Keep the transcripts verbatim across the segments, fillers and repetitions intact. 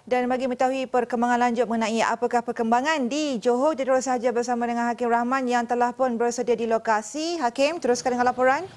Dan bagi mengetahui perkembangan lanjut mengenai apakah perkembangan di Johor, kita terus sahaja bersama dengan Hakim Rahman yang telah pun bersedia di lokasi. Hakim, teruskan dengan laporan.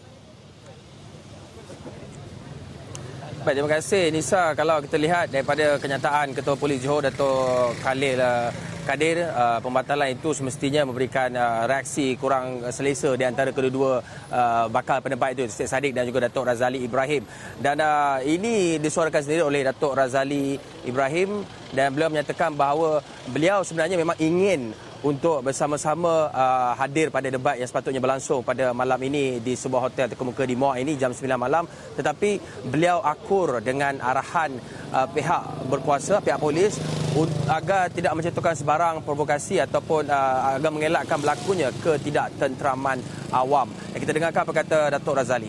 Baik, terima kasih Nisa. Kalau kita lihat daripada kenyataan Ketua Polis Johor Dato' Khalil uh, Kadir, uh, pembatalan itu semestinya memberikan uh, reaksi kurang selesa di antara kedua-dua uh, bakal pendebat itu, Syed Saddiq dan juga Datuk Razali Ibrahim. Dan uh, ini disuarakan sendiri oleh Datuk Razali Ibrahim dan beliau menyatakan bahawa beliau sebenarnya memang ingin untuk bersama-sama uh, hadir pada debat yang sepatutnya berlangsung pada malam ini di sebuah hotel terkemuka di Muar ini jam sembilan malam, tetapi beliau akur dengan arahan uh, pihak berkuasa, pihak polis agar tidak mencetuskan sebarang provokasi ataupun uh, agar mengelakkan berlakunya ketidaktenteraman awam. Dan kita dengarkan apa kata Datuk Razali.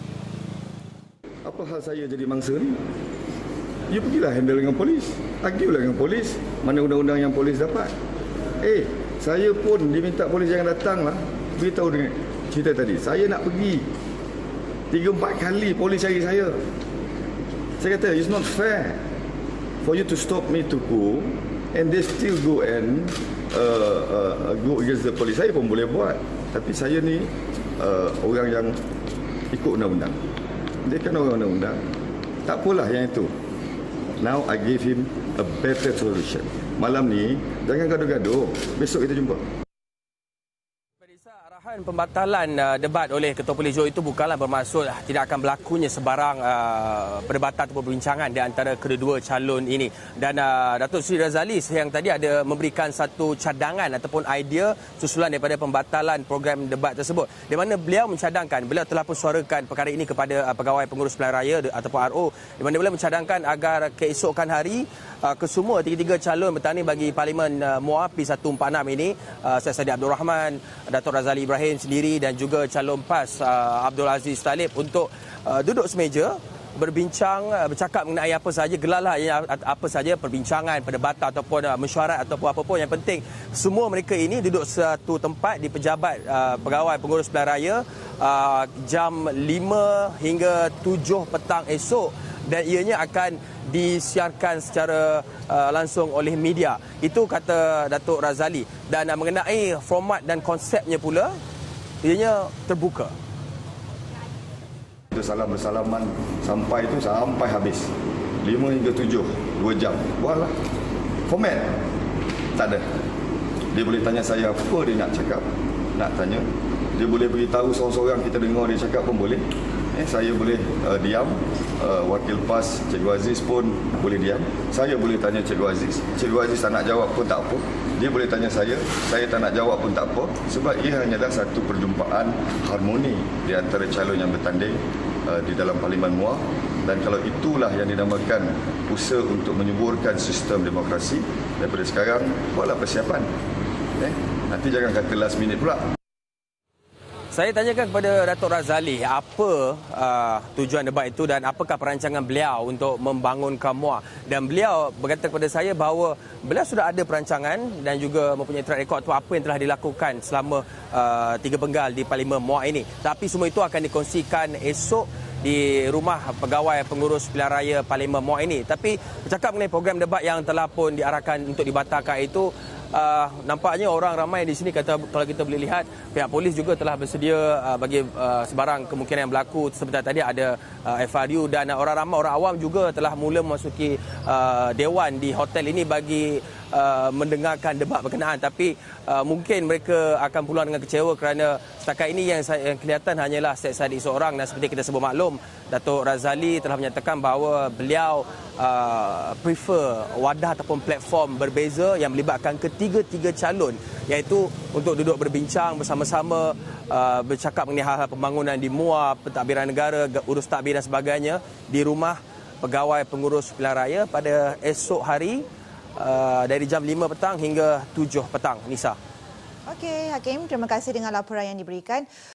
Apa hal saya jadi mangsa ni? You pergilah handle dengan polis. Arguelah dengan polis. Mana undang-undang yang polis dapat? Eh, saya pun diminta polis jangan datang lah. Beritahu dengan cerita tadi. Saya nak pergi. Tiga empat kali polis cari saya. Saya kata, it's not fair for you to stop me to go and they still go and uh, uh, go against the police. Saya pun boleh buat. Tapi saya ni uh, orang yang ikut undang-undang. Dia kan orang undang-undang. Tak apalah yang itu. Now I give him a better solution. Malam ni jangan gaduh-gaduh. Besok kita jumpa. Arahan pembatalan uh, debat oleh Ketua Polis Johor itu bukanlah bermaksud uh, tidak akan berlakunya sebarang uh, perdebatan atau perbincangan di antara kedua-dua calon ini. Dan uh, Datuk Seri Razali yang tadi ada memberikan satu cadangan ataupun idea susulan daripada pembatalan program debat tersebut. Di mana beliau mencadangkan, beliau telah pun suarakan perkara ini kepada uh, Pegawai Pengurus Pilihan Raya ataupun R O, di mana beliau mencadangkan agar keesokan hari uh, kesemua tiga-tiga calon bertanding bagi Parlimen uh, Muar P seratus empat puluh enam ini, uh, Syed Saddiq Abdul Rahman, Datuk Razali Ibrahim sendiri dan juga calon PAS uh, Abdul Aziz Talib untuk uh, duduk semeja berbincang, uh, bercakap mengenai apa sahaja, gelarlah ya, apa sahaja perbincangan, perdebatan ataupun uh, mesyuarat ataupun apa pun. Yang penting semua mereka ini duduk satu tempat di pejabat uh, Pegawai Pengurus Pilihan Raya uh, jam lima hingga tujuh petang esok, dan ianya akan disiarkan secara uh, langsung oleh media. Itu kata Datuk Razali. Dan uh, mengenai format dan konsepnya pula, ianya terbuka. Itu salam bersalaman sampai itu sampai habis. lima hingga tujuh, dua jam. Buatlah. Format tak ada. Dia boleh tanya saya apa dia nak cakap, nak tanya. Dia boleh beritahu seorang-seorang kita dengar dia cakap pun boleh. Eh, saya boleh uh, diam, uh, Wakil PAS Cikgu Aziz pun boleh diam. Saya boleh tanya Cikgu Aziz. Cikgu Aziz tak nak jawab pun tak apa. Dia boleh tanya saya, saya tak nak jawab pun tak apa. Sebab ia hanyalah satu perjumpaan harmoni di antara calon yang bertanding uh, di dalam Parlimen Muar. Dan kalau itulah yang dinamakan usaha untuk menyuburkan sistem demokrasi, daripada sekarang buatlah persiapan. Eh, nanti jangan kata last minute pula. Saya tanyakan kepada Datuk Razali apa uh, tujuan debat itu dan apakah perancangan beliau untuk membangunkan Muar. Dan beliau berkata kepada saya bahawa beliau sudah ada perancangan dan juga mempunyai track record tu apa yang telah dilakukan selama uh, tiga penggal di Parlimen Muar ini. Tapi semua itu akan dikongsikan esok di rumah Pegawai Pengurus Pilihan Raya Parlimen Muar ini. Tapi bercakap mengenai program debat yang telah pun diarahkan untuk dibatalkan itu, Uh, nampaknya orang ramai di sini kata kalau kita boleh lihat pihak polis juga telah bersedia uh, bagi uh, sebarang kemungkinan yang berlaku. Seperti tadi ada uh, F R U dan uh, orang ramai, orang awam juga telah mula memasuki uh, dewan di hotel ini bagi uh, mendengarkan debat berkenaan. Tapi uh, mungkin mereka akan pulang dengan kecewa kerana setakat ini yang, saya, yang kelihatan hanyalah Syed Saddiq seorang. Dan seperti kita sebut maklum, Datuk Razali telah menyatakan bahawa beliau uh, prefer wadah ataupun platform berbeza yang melibatkan ketiga-tiga calon, iaitu untuk duduk berbincang bersama-sama, uh, bercakap mengenai hal-hal pembangunan di Muar, pentadbiran negara, urus takbir dan sebagainya di rumah Pegawai Pengurus Pilihan Raya pada esok hari uh, dari jam lima petang hingga tujuh petang. Nisa. Okey, Hakim, terima kasih dengan laporan yang diberikan.